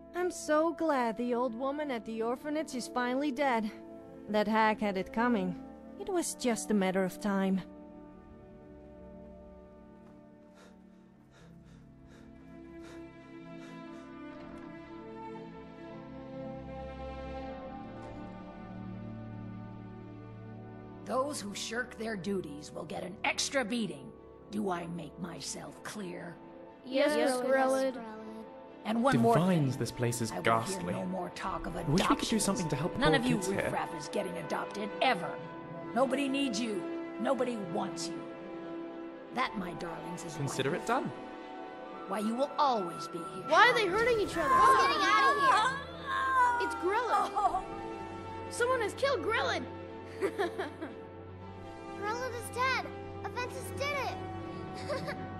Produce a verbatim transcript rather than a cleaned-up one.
I'm so glad the old woman at the orphanage is finally dead. That hag had it coming. It was just a matter of time. Those who shirk their duties will get an extra beating. Do I make myself clear? Yes, Yes, Grelid. And one more Divines, thing. this place is I will ghastly. hear no more talk of I adoptions. wish we could do something to help the None poor of you kids here. riffraff is getting adopted, ever. Nobody needs you. Nobody wants you. That, my darlings, is Consider why, it done. why you will always be here. Why are they hurting each other? Who's getting out of here? It's Grelid. Someone has killed Grelid. Grelid is dead. Aventus did it.